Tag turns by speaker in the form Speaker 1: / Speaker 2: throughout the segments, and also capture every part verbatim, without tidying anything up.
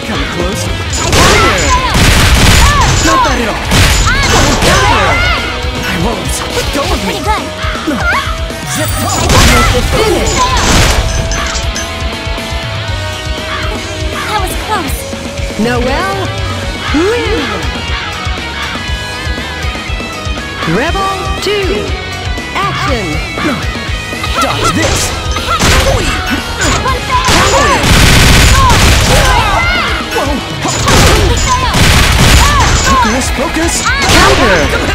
Speaker 1: Come close.
Speaker 2: Counter!
Speaker 1: Not bad at all. Counter! I won't. Go with me.
Speaker 2: Pretty good.
Speaker 1: Zip top.
Speaker 3: Make the finish.
Speaker 2: That was close.
Speaker 3: Noelle, win! Rebel two, action!
Speaker 1: Dodge this.
Speaker 2: One fail.
Speaker 1: Focus, focus.
Speaker 3: Counter!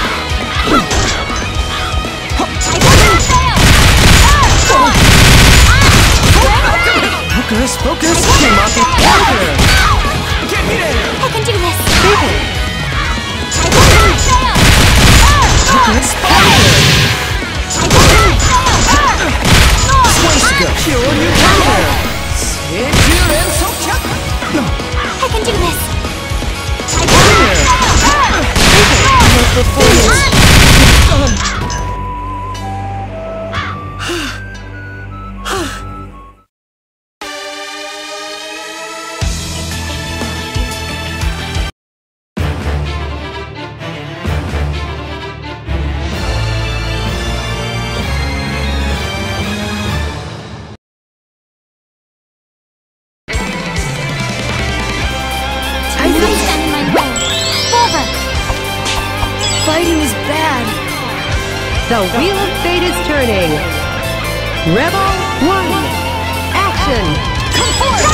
Speaker 1: Focus, focus. Came off the counter. Get me there.
Speaker 2: I can do this.
Speaker 3: Finish!
Speaker 1: Focus, counter. Twice to go. Pure new counter.
Speaker 2: I can do this.
Speaker 3: Make the finish!
Speaker 2: Fighting is bad.
Speaker 3: The wheel of fate is turning. Rebel one, action!
Speaker 2: Come forth!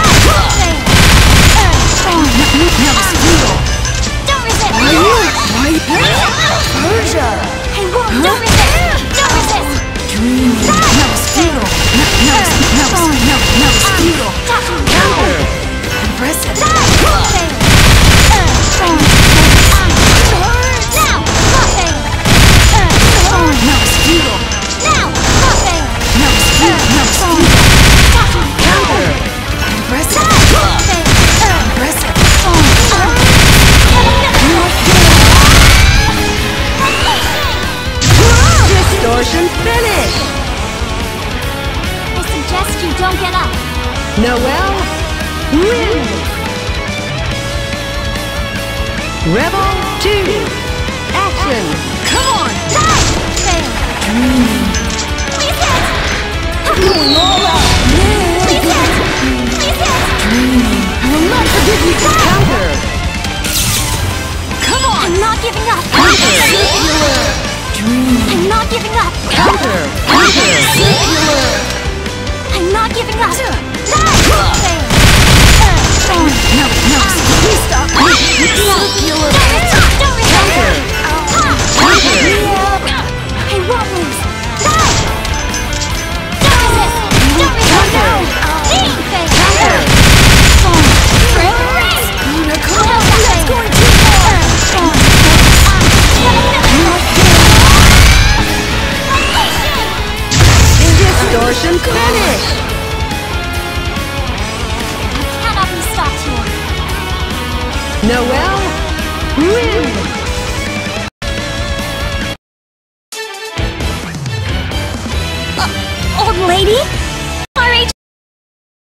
Speaker 2: Don't resist!
Speaker 1: Persia.
Speaker 2: I won't! Don't resist! Don't resist!
Speaker 1: Dreaming. Mosquito. Mosquito.
Speaker 3: Counter!
Speaker 1: Impressive. Mosquito. Impressive. Impressive.
Speaker 3: Distortion finish!
Speaker 2: I suggest you don't get up.
Speaker 3: Noelle, win! Rebel two, action!
Speaker 1: Come on.
Speaker 2: Fail.
Speaker 1: Dreaming.
Speaker 2: Please hit!
Speaker 1: Going all out.
Speaker 2: Please hit! Please hit!
Speaker 1: Dreaming.
Speaker 2: I will not forgive you!
Speaker 3: Counter!
Speaker 1: Come on.
Speaker 2: I'm not giving up!
Speaker 1: Circular. Dreaming.
Speaker 2: I'm not giving up!
Speaker 3: Counter! Counter!
Speaker 1: Circular.
Speaker 2: I'm not giving up! Fail.
Speaker 1: No, no. Please stop. Circular.
Speaker 2: Don't resist!
Speaker 3: Counter!
Speaker 2: I won't lose! Don't resist! Don't resist!
Speaker 3: Counter!
Speaker 2: Fail. That's going too
Speaker 3: Distortion finish!
Speaker 2: I cannot be stopped here.
Speaker 3: Noelle, win!